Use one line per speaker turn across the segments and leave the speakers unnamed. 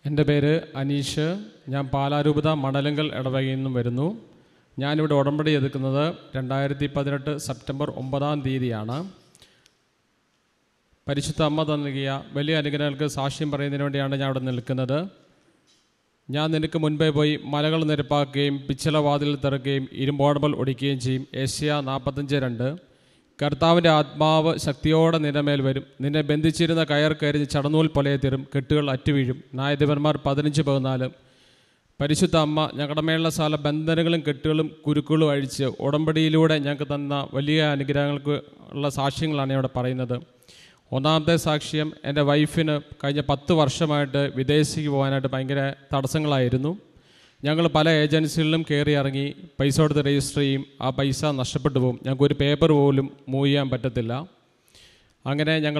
എൻ്റെ പേര് അനീഷ്. ഞാൻ പാലാരൂപത മണലങ്കൽ ഇടവകയിൽ നിന്നും വരുന്നു. ഞാനിവിടെ ഉടമ്പടി എടുക്കുന്നത് 2018 സെപ്റ്റംബർ 9-ാം തീയതിയാണ്. പരിശുദ്ധ അമ്മ നൽകിയ വലിയ അനുഗ്രഹങ്ങൾക്ക് സാക്ഷ്യം പറയുന്നതിന് വേണ്ടിയാണ് ഞാൻ ഇവിടെ നിൽക്കുന്നത്. ഞാൻ നിനക്ക് മുൻപേ പോയി മലകൾ നിരപ്പാക്കുകയും പിച്ചള വാതിൽ തുറക്കുകയും ഇരുമ്പോടമ്പൽ ഒടിക്കുകയും ചെയ്യും. ഏഷ്യ 45:2. കർത്താവിൻ്റെ ആത്മാവ് ശക്തിയോടെ നിന്റെ മേൽ വരും. നിന്നെ ബന്ധിച്ചിരുന്ന കയർ കരിഞ്ഞ് ചടനൂൽ പോലെ തീരും, കെട്ടുകൾ അറ്റുവീഴും. ന്യായാധിപന്മാർ 15:14. പരിശുദ്ധ അമ്മ ഞങ്ങളുടെ മേലുള്ള സകല ബന്ധനങ്ങളും കെട്ടുകളും കുരുക്കുകളും അഴിച്ച് ഉടമ്പടിയിലൂടെ ഞങ്ങൾക്ക് തന്ന വലിയ അനുഗ്രഹങ്ങൾക്ക് ഉള്ള സാക്ഷ്യങ്ങളാണ് ഇവിടെ പറയുന്നത്. ഒന്നാമത്തെ സാക്ഷ്യം, എൻ്റെ വൈഫിന് കഴിഞ്ഞ 10 വർഷമായിട്ട് വിദേശത്തേക്ക് പോകാനായിട്ട് ഭയങ്കര തടസ്സങ്ങളായിരുന്നു. ഞങ്ങൾ പല ഏജൻസികളിലും കയറി ഇറങ്ങി പൈസ കൊടുത്ത് രജിസ്റ്റർ ചെയ്യും, ആ പൈസ നഷ്ടപ്പെട്ടു പോകും. ഞങ്ങൾക്കൊരു പേപ്പർ പോലും മൂവ് ചെയ്യാൻ പറ്റത്തില്ല. അങ്ങനെ ഞങ്ങൾ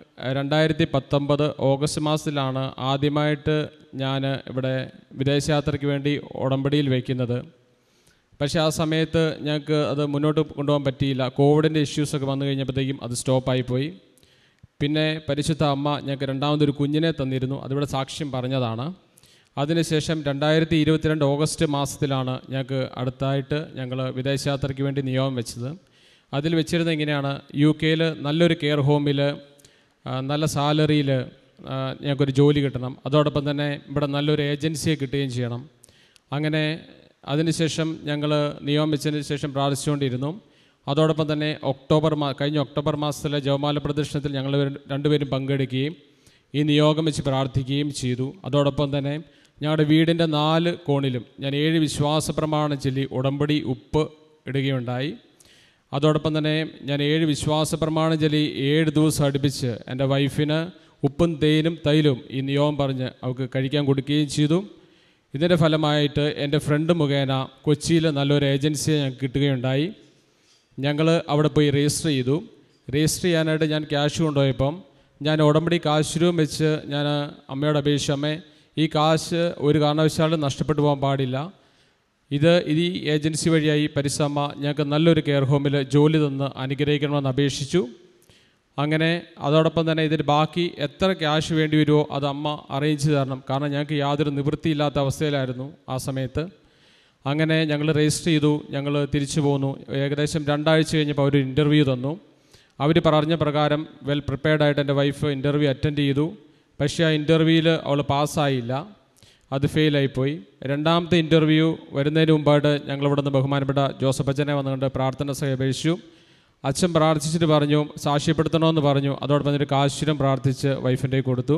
2019 ഓഗസ്റ്റ് മാസത്തിലാണ് ആദ്യമായിട്ട് ഞാൻ ഇവിടെ വിദേശയാത്രയ്ക്ക് വേണ്ടി ഉടമ്പടിയിൽ വയ്ക്കുന്നത്. പക്ഷേ ആ സമയത്ത് ഞങ്ങൾക്ക് അത് മുന്നോട്ട് കൊണ്ടുപോകാൻ പറ്റിയില്ല. കോവിഡിൻ്റെ ഇഷ്യൂസൊക്കെ വന്നു കഴിഞ്ഞപ്പോഴത്തേക്കും അത് സ്റ്റോപ്പായിപ്പോയി. പിന്നെ പരിശുദ്ധ അമ്മ ഞങ്ങൾക്ക് രണ്ടാമതൊരു കുഞ്ഞിനെ തന്നിരുന്നു, അതിവിടെ സാക്ഷ്യം പറഞ്ഞതാണ്. അതിനുശേഷം 2022 ഓഗസ്റ്റ് മാസത്തിലാണ് ഞങ്ങൾക്ക് അടുത്തായിട്ട് ഞങ്ങൾ വിദേശയാത്രയ്ക്ക് വേണ്ടി നിയോഗം വെച്ചത്. അതിൽ വെച്ചിരുന്നത് ഇങ്ങനെയാണ്: UK നല്ലൊരു കെയർ ഹോമിൽ നല്ല സാലറിയിൽ ഞങ്ങൾക്കൊരു ജോലി കിട്ടണം. അതോടൊപ്പം തന്നെ ഇവിടെ നല്ലൊരു ഏജൻസിയെ കിട്ടുകയും ചെയ്യണം. അങ്ങനെ അതിനുശേഷം ഞങ്ങൾ നിയോഗം വെച്ചതിന് ശേഷം പ്രാർത്ഥിച്ചുകൊണ്ടിരുന്നു. അതോടൊപ്പം തന്നെ കഴിഞ്ഞ ഒക്ടോബർ മാസത്തിലെ ജപമാല പ്രദക്ഷിണത്തിൽ ഞങ്ങൾ രണ്ടുപേരും പങ്കെടുക്കുകയും ഈ നിയോഗം വെച്ച് പ്രാർത്ഥിക്കുകയും ചെയ്തു. അതോടൊപ്പം തന്നെ ഞങ്ങളുടെ വീടിൻ്റെ 4 കോണിലും ഞാൻ 7 വിശ്വാസ പ്രമാണം ചൊല്ലി ഉടമ്പടി ഉപ്പ് ഇടുകയുണ്ടായി. അതോടൊപ്പം തന്നെ ഞാൻ 7 വിശ്വാസ പ്രമാണം ചൊല്ലി 7 ദിവസം അടുപ്പിച്ച് എൻ്റെ വൈഫിന് ഉപ്പും തേനും തൈലും ഈ നിയോഗം പറഞ്ഞ് അവൾക്ക് കഴിക്കാൻ കൊടുക്കുകയും ചെയ്തു. ഇതിൻ്റെ ഫലമായിട്ട് എൻ്റെ ഫ്രണ്ട് മുഖേന കൊച്ചിയിൽ നല്ലൊരു ഏജൻസിയെ ഞങ്ങൾക്ക് കിട്ടുകയുണ്ടായി. ഞങ്ങൾ അവിടെ പോയി രജിസ്റ്റർ ചെയ്തു. രജിസ്റ്റർ ചെയ്യാനായിട്ട് ഞാൻ ക്യാഷ് കൊണ്ടുപോയപ്പം ഞാൻ ഉടമ്പടി കാശ് രൂപം വെച്ച് ഞാൻ അമ്മയോട് അപേക്ഷിച്ചു, അമ്മേ ഈ കാശ് ഒരു കാരണവശാലും നഷ്ടപ്പെട്ടു പോകാൻ പാടില്ല. ഈ ഏജൻസി വഴിയായി പരിസമ്മ ഞങ്ങൾക്ക് നല്ലൊരു കെയർ ഹോമിൽ ജോലി തന്ന് അനുഗ്രഹിക്കണമെന്ന് അപേക്ഷിച്ചു. അങ്ങനെ അതോടൊപ്പം തന്നെ ഇതിന് ബാക്കി എത്ര ക്യാഷ് വേണ്ടി വരുമോ അത് അമ്മ അറേഞ്ച് തരണം. കാരണം ഞങ്ങൾക്ക് യാതൊരു നിവൃത്തിയില്ലാത്ത അവസ്ഥയിലായിരുന്നു ആ സമയത്ത്. അങ്ങനെ ഞങ്ങൾ രജിസ്റ്റർ ചെയ്തു. ഞങ്ങൾ തിരിച്ചു പോന്നു. ഏകദേശം 2 ആഴ്ച കഴിഞ്ഞപ്പോൾ അവർ ഇൻ്റർവ്യൂ തന്നു. അവർ പറഞ്ഞ പ്രകാരം വെൽ പ്രിപ്പയർഡായിട്ട് എൻ്റെ വൈഫ് ഇൻ്റർവ്യൂ അറ്റൻഡ് ചെയ്തു. പക്ഷേ ആ ഇൻ്റർവ്യൂവിൽ അവൾ പാസ്സായില്ല, അത് ഫെയിലായിപ്പോയി. രണ്ടാമത്തെ ഇൻ്റർവ്യൂ വരുന്നതിന് മുമ്പായിട്ട് ഞങ്ങളിവിടെ നിന്ന് ബഹുമാനപ്പെട്ട ജോസഫ് അച്ഛനെ വന്നുകൊണ്ട് പ്രാർത്ഥന അപേക്ഷിച്ചു. അച്ഛൻ പ്രാർത്ഥിച്ചിട്ട് പറഞ്ഞു സാക്ഷ്യപ്പെടുത്തണമെന്ന് പറഞ്ഞു. അതോടൊപ്പം തന്നെ ഒരു കാശുരം പ്രാർത്ഥിച്ച് വൈഫിൻ്റെ കൊടുത്തു.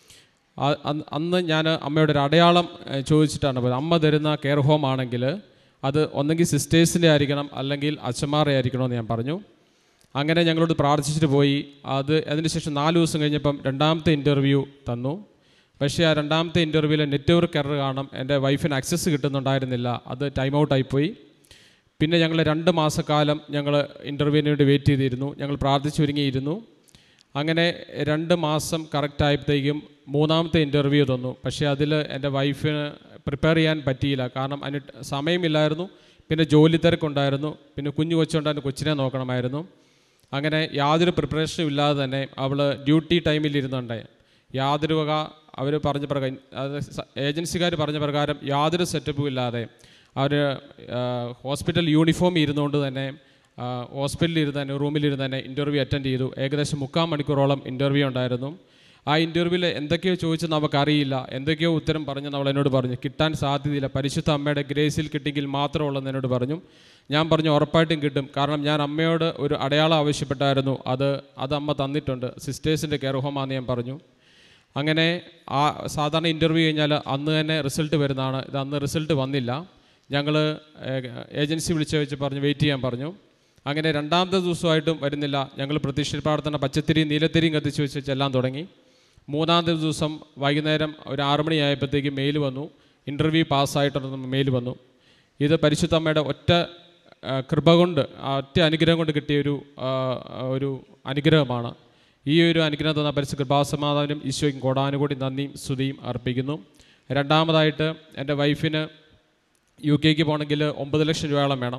അന്ന് ഞാൻ അമ്മയുടെ ഒരു അടയാളം ചോദിച്ചിട്ടാണ് പോയത്. അമ്മ തരുന്ന കെയർ ഹോം ആണെങ്കിൽ അത് ഒന്നെങ്കിൽ സിസ്റ്റേഴ്സിൻ്റെ ആയിരിക്കണം, അല്ലെങ്കിൽ അച്ഛന്മാരെ ആയിരിക്കണമെന്ന് ഞാൻ പറഞ്ഞു. അങ്ങനെ ഞങ്ങളോട് പ്രാർത്ഥിച്ചിട്ട് പോയി. അതിനുശേഷം 4 ദിവസം കഴിഞ്ഞപ്പം രണ്ടാമത്തെ ഇൻ്റർവ്യൂ തന്നു. പക്ഷേ ആ രണ്ടാമത്തെ ഇൻ്റർവ്യൂവിൽ നെറ്റ്വർക്ക് എറർ കാണും, എൻ്റെ വൈഫിന് ആക്സസ് കിട്ടുന്നുണ്ടായിരുന്നില്ല, അത് ടൈം ഔട്ടായിപ്പോയി. പിന്നെ ഞങ്ങൾ 2 മാസക്കാലം ഞങ്ങൾ ഇൻ്റർവ്യൂവിന് വേണ്ടി വെയിറ്റ് ചെയ്തിരുന്നു. ഞങ്ങൾ പ്രാർത്ഥിച്ചൊരുങ്ങിയിരുന്നു. അങ്ങനെ 2 മാസം കറക്റ്റായപ്പോഴത്തേക്കും 3ാമത്തെ ഇൻ്റർവ്യൂ തന്നു. പക്ഷേ അതിൽ എൻ്റെ വൈഫിന് പ്രിപ്പയർ ചെയ്യാൻ പറ്റിയില്ല. കാരണം അതിന് സമയമില്ലായിരുന്നു, പിന്നെ ജോലി തിരക്കുണ്ടായിരുന്നു, പിന്നെ കുഞ്ഞു കൊച്ചുണ്ടായിരുന്നു, കൊച്ചിനെ നോക്കണമായിരുന്നു. അങ്ങനെ യാതൊരു പ്രിപ്പറേഷനും ഇല്ലാതെ തന്നെ അവൾ ഡ്യൂട്ടി ടൈമിലിരുന്നുണ്ടായി. യാതൊരു വക അവർ പറഞ്ഞ പ്രകാരം, ഏജൻസിക്കാർ പറഞ്ഞ പ്രകാരം യാതൊരു സെറ്റപ്പും ഇല്ലാതെ അവർ ഹോസ്പിറ്റൽ യൂണിഫോം ഇരുന്നുകൊണ്ട് തന്നെ ഹോസ്പിറ്റലിൽ റൂമിലിരുന്ന് തന്നെ ഇൻ്റർവ്യൂ അറ്റൻഡ് ചെയ്തു. ഏകദേശം 3/4 മണിക്കൂറോളം ഇൻ്റർവ്യൂ ഉണ്ടായിരുന്നു. ആ ഇൻ്റർവ്യൂവിൽ എന്തൊക്കെയോ ചോദിച്ചെന്ന് നമുക്കറിയില്ല, എന്തൊക്കെയോ ഉത്തരം പറഞ്ഞെന്ന് അവൾ എന്നോട് പറഞ്ഞു. കിട്ടാൻ സാധ്യതയില്ല, പരിശുദ്ധ അമ്മയുടെ ഗ്രേസിൽ കിട്ടിയെങ്കിൽ മാത്രമുള്ളതെന്ന് എന്നോട് പറഞ്ഞു. ഞാൻ പറഞ്ഞു ഉറപ്പായിട്ടും കിട്ടും, കാരണം ഞാൻ അമ്മയോട് ഒരു അടയാളം ആവശ്യപ്പെട്ടായിരുന്നു, അത് അമ്മ തന്നിട്ടുണ്ട്, സിസ്റ്റേഴ്സിൻ്റെ കെയർ ഹോമാണെന്ന് ഞാൻ പറഞ്ഞു. അങ്ങനെ ആ സാധാരണ ഇൻ്റർവ്യൂ കഴിഞ്ഞാൽ അന്ന് തന്നെ റിസൾട്ട് വരുന്നതാണ്. ഇത് അന്ന് റിസൾട്ട് വന്നില്ല. ഞങ്ങൾ ഏജൻസി വിളിച്ച് വെച്ച് പറഞ്ഞു വെയിറ്റ് ചെയ്യാൻ പറഞ്ഞു. അങ്ങനെ 2ാമത്തെ ദിവസമായിട്ടും വരുന്നില്ല. ഞങ്ങൾ പ്രത്യക്ഷ പ്രാർത്ഥന പച്ചത്തിരിയും നീലത്തിരിയും കത്തിച്ച് വെച്ച് ചെല്ലാൻ തുടങ്ങി. 3ാമത്തെ ദിവസം വൈകുന്നേരം ഒരു 6 മണിയായപ്പോഴത്തേക്കും മെയിൽ വന്നു, ഇൻ്റർവ്യൂ പാസ്സായിട്ടുണ്ടെന്ന് മെയിൽ വന്നു. ഇത് പരിശുദ്ധ അമ്മയുടെ ഒറ്റ കൃപ കൊണ്ട്, ഒറ്റ അനുഗ്രഹം കൊണ്ട് കിട്ടിയ ഒരു അനുഗ്രഹമാണ്. ഈ ഒരു അനുഗ്രഹം തന്ന പരിശുദ്ധ കൃപാസമാധാനം ഈശോയ്ക്കും കോടാനുകൂടി നന്ദിയും സ്തുതിയും അർപ്പിക്കുന്നു. രണ്ടാമതായിട്ട് എൻ്റെ വൈഫിന് UK പോകണമെങ്കിൽ 9 ലക്ഷം രൂപയോളം വേണം.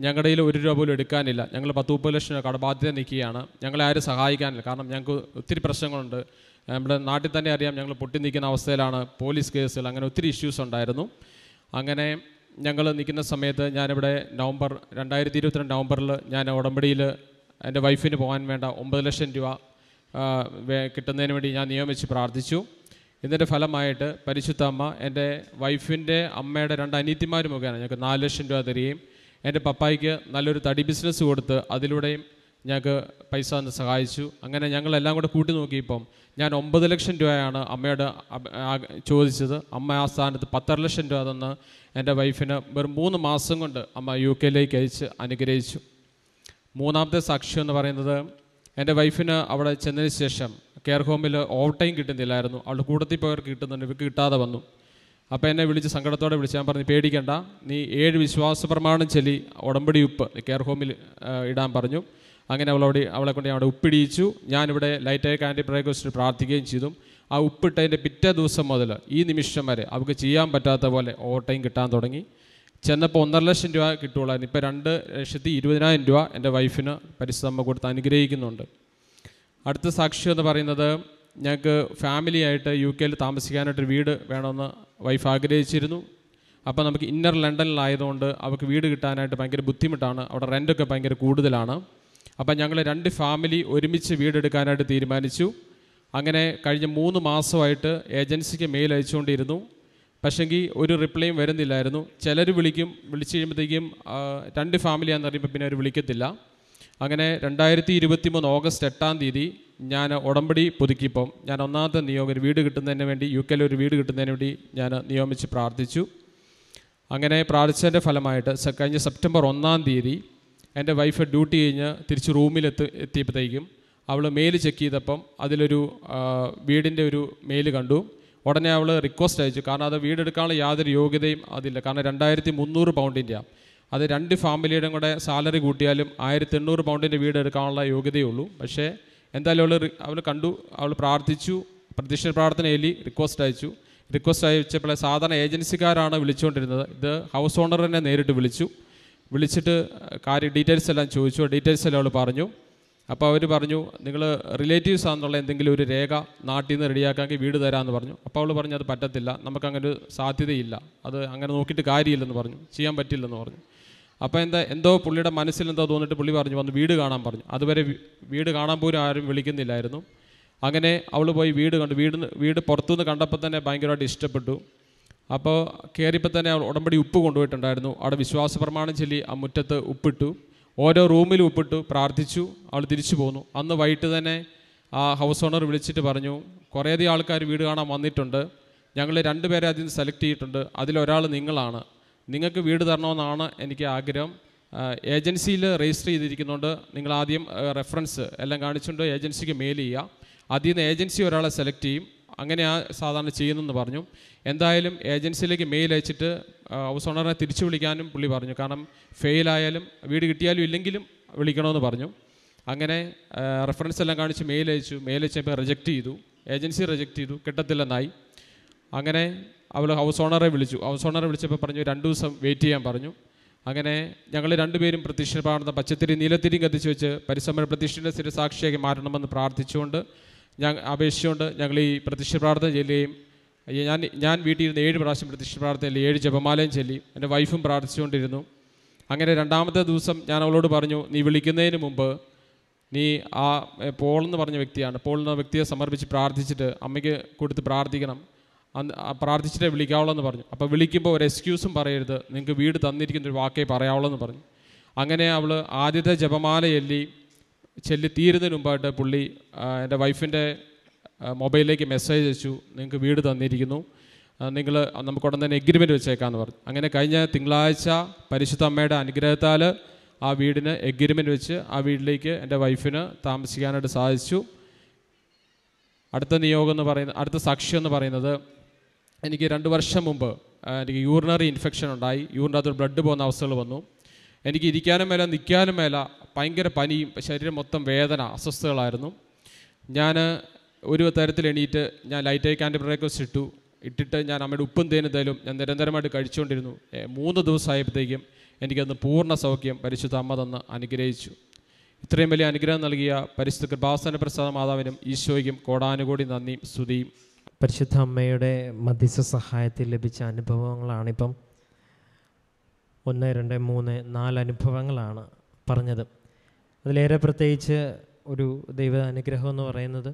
ഞങ്ങളുടെ കയ്യിൽ 1 രൂപ പോലും എടുക്കാനില്ല. ഞങ്ങൾ 10-30 ലക്ഷം രൂപ കടബാധ്യത നിൽക്കുകയാണ്. ഞങ്ങളെ ആരും സഹായിക്കാനില്ല. കാരണം ഞങ്ങൾക്ക് ഒത്തിരി പ്രശ്നങ്ങളുണ്ട്. നമ്മുടെ നാട്ടിൽ തന്നെ അറിയാം, ഞങ്ങൾ പൊട്ടി നിൽക്കുന്ന അവസ്ഥയിലാണ്. പോലീസ് കേസുകൾ, അങ്ങനെ ഒത്തിരി ഇഷ്യൂസ് ഉണ്ടായിരുന്നു. അങ്ങനെ ഞങ്ങൾ നിൽക്കുന്ന സമയത്ത് ഞാനിവിടെ 2022 നവംബറിൽ ഞാൻ ഉടമ്പടിയിൽ എൻ്റെ വൈഫിന് പോകാൻ വേണ്ട 9 ലക്ഷം രൂപ കിട്ടുന്നതിന് വേണ്ടി ഞാൻ നിയമിച്ച് പ്രാർത്ഥിച്ചു. ഇതിൻ്റെ ഫലമായിട്ട് പരിശുദ്ധ അമ്മ എൻ്റെ വൈഫിൻ്റെ അമ്മയുടെ 2 അനിയത്തിമാർ മുഖേന ഞങ്ങൾക്ക് 4 ലക്ഷം രൂപ തരികയും എൻ്റെ പപ്പായ്ക്ക് നല്ലൊരു തടി ബിസിനസ് കൊടുത്ത് അതിലൂടെയും ഞങ്ങൾക്ക് പൈസ തന്ന് സഹായിച്ചു. അങ്ങനെ ഞങ്ങളെല്ലാം കൂടെ കൂട്ടി നോക്കിയപ്പം ഞാൻ 9 ലക്ഷം രൂപയാണ് അമ്മയോട് ചോദിച്ചത്. അമ്മ ആ സ്ഥാനത്ത് 10 ലക്ഷം രൂപ തന്ന് എൻ്റെ വൈഫിന് വെറും 3 മാസം കൊണ്ട് അമ്മ UK അയച്ച് അനുഗ്രഹിച്ചു. മൂന്നാമത്തെ സാക്ഷ്യം എന്ന് പറയുന്നത്, എൻ്റെ വൈഫിന് അവിടെ ചെന്നതിന് ശേഷം കെയർ ഹോമിൽ ഓവർ ടൈം കിട്ടുന്നില്ലായിരുന്നു. അവളുടെ കൂട്ടത്തിൽ പോയവർക്ക് കിട്ടുന്നുണ്ട്, ഇവർക്ക് കിട്ടാതെ വന്നു. അപ്പോൾ എന്നെ വിളിച്ച് സങ്കടത്തോടെ വിളിച്ച് ഞാൻ പറഞ്ഞു, പേടിക്കണ്ട, നീ 7 വിശ്വാസ പ്രമാണം ചൊല്ലി ഉടമ്പടി ഉപ്പ് കെയർ ഹോമിൽ ഇടാൻ പറഞ്ഞു. അങ്ങനെ അവളെ കൊണ്ട് ഞാൻ അവിടെ ഉപ്പിടിയിച്ചു. ഞാനിവിടെ ലൈറ്റായി കാൻഡി പ്രേക്വസ്റ്റ് പ്രാർത്ഥിക്കുകയും ചെയ്തു. ആ ഉപ്പിട്ടതിൻ്റെ പിറ്റേ ദിവസം മുതൽ ഈ നിമിഷം വരെ അവർക്ക് ചെയ്യാൻ പറ്റാത്ത പോലെ ഓവർ ടൈം കിട്ടാൻ തുടങ്ങി. ചെന്നപ്പോൾ 1.5 ലക്ഷം രൂപ കിട്ടുകയുള്ളായിരുന്നു. ഇപ്പോൾ 2,20,000 രൂപ എൻ്റെ വൈഫിന് പരിശുദ്ധമ്മ കൊടുത്ത് അനുഗ്രഹിക്കുന്നുണ്ട്. അടുത്ത സാക്ഷ്യം എന്ന് പറയുന്നത്, ഞങ്ങൾക്ക് ഫാമിലിയായിട്ട് UK താമസിക്കാനായിട്ടൊരു വീട് വേണമെന്ന് വൈഫ് ആഗ്രഹിച്ചിരുന്നു. അപ്പോൾ നമുക്ക് ഇന്നർ ലണ്ടനിലായതുകൊണ്ട് അവർക്ക് വീട് കിട്ടാനായിട്ട് ഭയങ്കര ബുദ്ധിമുട്ടാണ്. അവിടെ റെൻ്റൊക്കെ ഭയങ്കര കൂടുതലാണ്. അപ്പം ഞങ്ങൾ 2 ഫാമിലി ഒരുമിച്ച് വീടെടുക്കാനായിട്ട് തീരുമാനിച്ചു. അങ്ങനെ കഴിഞ്ഞ 3 മാസമായിട്ട് ഏജൻസിക്ക് മെയിൽ അയച്ചുകൊണ്ടിരുന്നു. പക്ഷെങ്കിൽ ഒരു റിപ്ലൈയും വരുന്നില്ലായിരുന്നു. ചിലർ വിളിച്ച് കഴിയുമ്പോഴത്തേക്കും 2 ഫാമിലിയാണെന്ന് അറിയുമ്പോൾ പിന്നെ അവർ വിളിക്കത്തില്ല. അങ്ങനെ 2023 ഓഗസ്റ്റ് 8-ാം തീയതി ഞാൻ ഉടമ്പടി പുതുക്കിയപ്പം ഞാൻ ഒന്നാമത്തെ നിയോഗം വീട് കിട്ടുന്നതിന് വേണ്ടി UK ഒരു വീട് കിട്ടുന്നതിന് വേണ്ടി ഞാൻ നിയമിച്ച് പ്രാർത്ഥിച്ചു. അങ്ങനെ പ്രാർത്ഥിച്ചതിൻ്റെ ഫലമായിട്ട് കഴിഞ്ഞ സെപ്റ്റംബർ 1-ാം തീയതി എൻ്റെ വൈഫ് ഡ്യൂട്ടി കഴിഞ്ഞ് തിരിച്ച് എത്തിയപ്പോഴത്തേക്കും അവൾ മെയിൽ ചെക്ക് ചെയ്തപ്പം അതിലൊരു വീടിൻ്റെ ഒരു മെയിൽ കണ്ടു. ഉടനെ അവൾ റിക്വസ്റ്റ് അയച്ചു. കാരണം അത് വീടെടുക്കാനുള്ള യാതൊരു യോഗ്യതയും അതില്ല. കാരണം 2,300 പൗണ്ടിൻ്റെയാണ്. അത് 2 ഫാമിലിയുടെ കൂടെ സാലറി കൂട്ടിയാലും 1,800 പൗണ്ടിൻ്റെ വീട് എടുക്കാനുള്ള യോഗ്യതയുള്ളൂ. പക്ഷേ എന്തായാലും അവൾ കണ്ടു, അവൾ പ്രാർത്ഥിച്ചു, പ്രത്യക്ഷ പ്രാർത്ഥന എഴുതി റിക്വസ്റ്റ് അയച്ചപ്പോൾ സാധാരണ ഏജൻസിക്കാരാണ് വിളിച്ചുകൊണ്ടിരുന്നത്. ഇത് ഹൗസ് ഓണർ തന്നെ നേരിട്ട് വിളിച്ചിട്ട് ഡീറ്റെയിൽസ് എല്ലാം ചോദിച്ചു. ഡീറ്റെയിൽസ് എല്ലാം അവൾ പറഞ്ഞു. അപ്പോൾ അവർ പറഞ്ഞു, നിങ്ങൾ റിലേറ്റീവ്സ് ആണെന്നുള്ള എന്തെങ്കിലും ഒരു രേഖ നാട്ടിൽ നിന്ന് റെഡിയാക്കാമെങ്കിൽ വീട് തരാമെന്ന് പറഞ്ഞു. അപ്പോൾ അവൾ പറഞ്ഞു, അത് പറ്റത്തില്ല, നമുക്കങ്ങനെ ഒരു സാധ്യതയില്ല, അത് അങ്ങനെ നോക്കിയിട്ട് കാര്യമില്ലെന്ന് പറഞ്ഞു, ചെയ്യാൻ പറ്റില്ലെന്ന് പറഞ്ഞു. അപ്പോൾ എന്തോ പുള്ളിയുടെ മനസ്സിൽ എന്തോ തോന്നിയിട്ട് പുള്ളി പറഞ്ഞു, വന്ന് വീട് കാണാൻ പറഞ്ഞു. അതുവരെ വീട് കാണാൻ പോലും ആരും വിളിക്കുന്നില്ലായിരുന്നു. അങ്ങനെ അവൾ പോയി വീട് കണ്ടു. വീട് പുറത്തുനിന്ന് കണ്ടപ്പോൾ തന്നെ ഭയങ്കരമായിട്ട് ഇഷ്ടപ്പെട്ടു. അപ്പോൾ കയറിയപ്പോൾ തന്നെ അവൾ ഉടമ്പടി ഉപ്പ് കൊണ്ടുപോയിട്ടുണ്ടായിരുന്നു. അവിടെ വിശ്വാസ പ്രമാണം ചൊല്ലി ആ മുറ്റത്ത് ഉപ്പിട്ടു. ഓരോ റൂമിലും ഉപ്പിട്ടു പ്രാർത്ഥിച്ചു. അവൾ തിരിച്ചു പോന്നു. അന്ന് വൈകിട്ട് തന്നെ ആ ഹൗസ് ഓണർ വിളിച്ചിട്ട് പറഞ്ഞു, കുറേയധികം ആൾക്കാർ വീട് കാണാൻ വന്നിട്ടുണ്ട്, ഞങ്ങൾ 2 പേരെ അതിൽ നിന്ന് സെലക്ട് ചെയ്തിട്ടുണ്ട്, അതിലൊരാൾ നിങ്ങളാണ്, നിങ്ങൾക്ക് വീട് തരണമെന്നാണ് എനിക്ക് ആഗ്രഹം. ഏജൻസിയിൽ രജിസ്റ്റർ ചെയ്തിരിക്കുന്നുണ്ട്, നിങ്ങൾ ആദ്യം റെഫറൻസ് എല്ലാം കാണിച്ചുകൊണ്ട് ഏജൻസിക്ക് മെയിൽ ചെയ്യുക, അതിൽ നിന്ന് ഏജൻസി ഒരാളെ സെലക്ട് ചെയ്യും, അങ്ങനെയാണ് സാധാരണ ചെയ്യുന്നതെന്ന് പറഞ്ഞു. എന്തായാലും ഏജൻസിയിലേക്ക് മെയിൽ അയച്ചിട്ട് ഹൗസ് ഓണറിനെ തിരിച്ചു വിളിക്കാനും പുള്ളി പറഞ്ഞു. കാരണം ഫെയിലായാലും വീട് കിട്ടിയാലും ഇല്ലെങ്കിലും വിളിക്കണമെന്ന് പറഞ്ഞു. അങ്ങനെ റെഫറൻസ് എല്ലാം കാണിച്ച് മെയിൽ അയച്ചപ്പോൾ റിജക്റ്റ് ചെയ്തു. ഏജൻസി റിജക്റ്റ് ചെയ്തു, കിട്ടത്തില്ലെന്നായി. അങ്ങനെ അവൾ ഹൗസ് ഓണറെ വിളിച്ചപ്പോൾ പറഞ്ഞു 2 ദിവസം വെയിറ്റ് ചെയ്യാൻ പറഞ്ഞു. അങ്ങനെ ഞങ്ങൾ 2 പേരും പ്രത്യക്ഷ പ്രാർത്ഥന പച്ചത്തിരി നീലത്തിരിയും കത്തിച്ച് വെച്ച് പരിസമയ പ്രതിഷ്ഠയുടെ സ്ഥിരസാക്ഷിയാക്കി മാറ്റണമെന്ന് പ്രാർത്ഥിച്ചുകൊണ്ട് അപേക്ഷിച്ചുകൊണ്ട് ഞങ്ങൾ ഈ പ്രത്യക്ഷ പ്രാർത്ഥന ചൊല്ലുകയും ഞാൻ വീട്ടിൽ ഇരുന്ന് 7 പ്രാവശ്യം പ്രത്യക്ഷ പ്രാർത്ഥനയിൽ 7 ജപമാലയും ചൊല്ലി എൻ്റെ വൈഫും പ്രാർത്ഥിച്ചുകൊണ്ടിരുന്നു. അങ്ങനെ 2-ാമത്തെ ദിവസം ഞാൻ അവളോട് പറഞ്ഞു, നീ വിളിക്കുന്നതിന് മുമ്പ് നീ ആ പോൾ എന്ന് പറഞ്ഞ വ്യക്തിയെ സമർപ്പിച്ച് പ്രാർത്ഥിച്ചിട്ട് അമ്മയ്ക്ക് കൊടുത്ത് പ്രാർത്ഥിക്കണം, പ്രാർത്ഥിച്ചിട്ടേ വിളിക്കാവുള്ളൂ എന്ന് പറഞ്ഞു. അപ്പോൾ വിളിക്കുമ്പോൾ ഒരു എക്സ്ക്യൂസും പറയരുത്, നിങ്ങൾക്ക് വീട് തന്നിരിക്കുന്നൊരു വാക്കേ പറയാവുള്ളൂ എന്ന് പറഞ്ഞു. അങ്ങനെ അവൾ ആദ്യത്തെ ജപമാല ചൊല്ലി തീരുന്നതിന് മുമ്പായിട്ട് പുള്ളി എൻ്റെ വൈഫിൻ്റെ മൊബൈലിലേക്ക് മെസ്സേജ് അയച്ചു, നിങ്ങൾക്ക് വീട് തന്നിരിക്കുന്നു, നമുക്കുടൻ തന്നെ എഗ്രിമെൻറ്റ് വെച്ചേക്കാമെന്ന് പറഞ്ഞു. അങ്ങനെ കഴിഞ്ഞ തിങ്കളാഴ്ച പരിശുദ്ധ അമ്മയുടെ അനുഗ്രഹത്താൽ ആ വീടിന് എഗ്രിമെൻറ്റ് വെച്ച് ആ വീട്ടിലേക്ക് എൻ്റെ വൈഫിന് താമസിക്കാനായിട്ട് സാധിച്ചു. അടുത്ത സാക്ഷ്യം എന്ന് പറയുന്നത്, എനിക്ക് 2 വർഷം മുമ്പ് എനിക്ക് യൂറിനറി ഇൻഫെക്ഷൻ ഉണ്ടായി. യൂറിനകത്ത് ബ്ലഡ് പോകുന്ന അവസ്ഥകൾ വന്നു. എനിക്ക് ഇരിക്കാനും മേല നിൽക്കാനും മേല, ഭയങ്കര പനിയും ശരീരം മൊത്തം വേദന, അസ്വസ്ഥതകളായിരുന്നു. ഞാൻ ഒരു തരത്തിൽ എണീറ്റ് ഞാൻ ലൈറ്റായി കാൻഡി ബ്രേക്ക്ഫാസ്റ്റ് ഇട്ടിട്ട് ഞാൻ അമ്മയുടെ ഉപ്പും തേനും ഞാൻ നിരന്തരമായിട്ട് കഴിച്ചുകൊണ്ടിരുന്നു. 3 ദിവസമായപ്പോഴത്തേക്കും എനിക്കന്ന് പൂർണ്ണ സൗഖ്യം പരിശുദ്ധ അമ്മ തന്ന് അനുഗ്രഹിച്ചു. ഇത്രയും വലിയ അനുഗ്രഹം നൽകിയ പരിശുദ്ധ കൃപാസന പ്രസാദ മാതാവിനും ഈശോയ്ക്കും കോടാനുകൂടി നന്ദിയും സ്തുതിയും.
പരിശുദ്ധ അമ്മയുടെ മധ്യസ്ഥ സഹായത്തിൽ ലഭിച്ച അനുഭവങ്ങളാണിപ്പം 1, 2, 3, 4 അനുഭവങ്ങളാണ് പറഞ്ഞത്. അതിലേറെ പ്രത്യേകിച്ച് ഒരു ദൈവ അനുഗ്രഹം എന്ന് പറയുന്നത്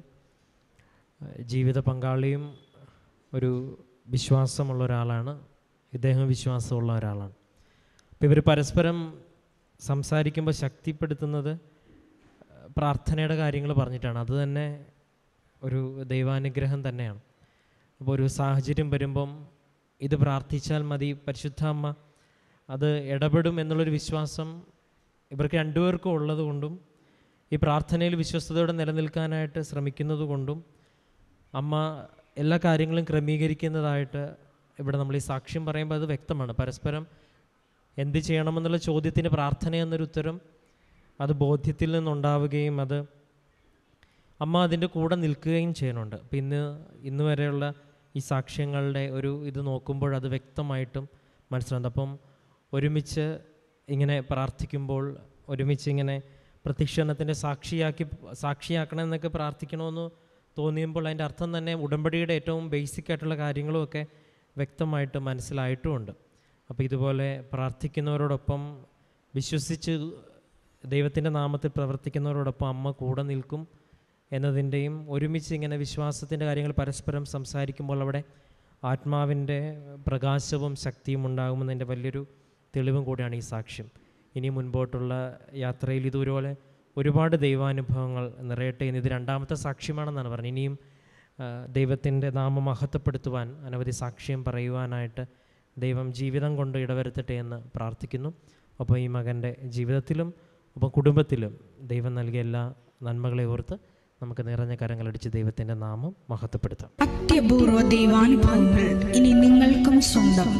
ജീവിത പങ്കാളിയും ഒരു വിശ്വാസമുള്ള ഒരാളാണ്, ഇദ്ദേഹം വിശ്വാസമുള്ള ഒരാളാണ്. അപ്പോൾ ഇവർ പരസ്പരം സംസാരിക്കുമ്പോൾ ശക്തിപ്പെടുത്തുന്നത് പ്രാർത്ഥനയുടെ കാര്യങ്ങൾ പറഞ്ഞിട്ടാണ്. അത് തന്നെ ഒരു ദൈവാനുഗ്രഹം തന്നെയാണ്. അപ്പോൾ ഒരു സാഹചര്യം വരുമ്പം ഇത് പ്രാർത്ഥിച്ചാൽ മതി, പരിശുദ്ധ അമ്മ അത് ഇടപെടും എന്നുള്ളൊരു വിശ്വാസം ഇവർക്ക് രണ്ടുപേർക്കും ഉള്ളത് കൊണ്ടും ഈ പ്രാർത്ഥനയിൽ വിശ്വസ്തയോടെ നിലനിൽക്കാനായിട്ട് ശ്രമിക്കുന്നത് കൊണ്ടും അമ്മ എല്ലാ കാര്യങ്ങളും ക്രമീകരിക്കുന്നതായിട്ട് ഇവിടെ നമ്മൾ ഈ സാക്ഷ്യം പറയുമ്പോൾ അത് വ്യക്തമാണ്. പരസ്പരം എന്ത് ചെയ്യണമെന്നുള്ള ചോദ്യത്തിന് പ്രാർത്ഥന എന്നൊരു ഉത്തരം അത് ബോധ്യത്തിൽ നിന്നുണ്ടാവുകയും അത് അമ്മ അതിൻ്റെ കൂടെ നിൽക്കുകയും ചെയ്യുന്നുണ്ട്. അപ്പം ഇന്ന് വരെയുള്ള ഈ സാക്ഷ്യങ്ങളുടെ ഒരു ഇത് നോക്കുമ്പോൾ അത് വ്യക്തമായിട്ടും മനസ്സിലാകുന്നത്. അപ്പം ഒരുമിച്ച് ഇങ്ങനെ പ്രാർത്ഥിക്കുമ്പോൾ, ഒരുമിച്ച് ഇങ്ങനെ പ്രത്യക്ഷണത്തിൻ്റെ സാക്ഷിയാക്കണം എന്നൊക്കെ പ്രാർത്ഥിക്കണമെന്ന് തോന്നിയുമ്പോൾ അതിൻ്റെ അർത്ഥം തന്നെ ഉടമ്പടിയുടെ ഏറ്റവും ബേസിക്കായിട്ടുള്ള കാര്യങ്ങളുമൊക്കെ വ്യക്തമായിട്ട് മനസ്സിലായിട്ടുമുണ്ട്. അപ്പോൾ ഇതുപോലെ പ്രാർത്ഥിക്കുന്നവരോടൊപ്പം വിശ്വസിച്ച് ദൈവത്തിൻ്റെ നാമത്തിൽ പ്രവർത്തിക്കുന്നവരോടൊപ്പം അമ്മ കൂടെ നിൽക്കും എന്നതിൻ്റെയും ഒരുമിച്ച് ഇങ്ങനെ വിശ്വാസത്തിൻ്റെ കാര്യങ്ങൾ പരസ്പരം സംസാരിക്കുമ്പോൾ അവിടെ ആത്മാവിൻ്റെ പ്രകാശവും ശക്തിയും ഉണ്ടാകുമെന്നതിൻ്റെ വലിയൊരു തെളിവും കൂടിയാണ് ഈ സാക്ഷ്യം. ഇനി മുൻപോട്ടുള്ള യാത്രയിൽ ഇതുപോലെ ഒരുപാട് ദൈവാനുഭവങ്ങൾ നിറയട്ടെ എന്ന്. ഇത് 2ാമത്തെ സാക്ഷ്യമാണെന്നാണ് പറഞ്ഞത്. ഇനിയും ദൈവത്തിൻ്റെ നാമം മഹത്വപ്പെടുത്തുവാൻ അനവധി സാക്ഷ്യം പറയുവാനായിട്ട് ദൈവം ജീവിതം കൊണ്ട് ഇടവരുത്തട്ടെ എന്ന് പ്രാർത്ഥിക്കുന്നു. അപ്പോൾ ഈ മകൻ്റെ ജീവിതത്തിലും അപ്പോൾ കുടുംബത്തിലും ദൈവം നൽകിയ എല്ലാ നന്മകളെ ഓർത്ത് നമുക്ക് നിറഞ്ഞ കരങ്ങളടിച്ച് ദൈവത്തിൻ്റെ നാമം മഹത്വപ്പെടുത്താം.
അത്യപൂർവ ദൈവാനുഭവങ്ങൾ ഇനി നിങ്ങൾക്കും സ്വന്തം.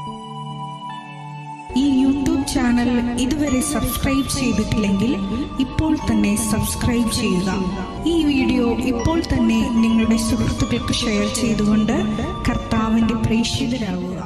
ഈ യൂട്യൂബ് ചാനൽ ഇതുവരെ സബ്സ്ക്രൈബ് ചെയ്തിട്ടില്ലെങ്കിൽ ഇപ്പോൾ തന്നെ സബ്സ്ക്രൈബ് ചെയ്യുക. ഈ വീഡിയോ ഇപ്പോൾ തന്നെ നിങ്ങളുടെ സുഹൃത്തുക്കൾക്ക് ഷെയർ ചെയ്തുകൊണ്ട് കർത്താവിൻ്റെ പ്രേക്ഷിതരാകുക.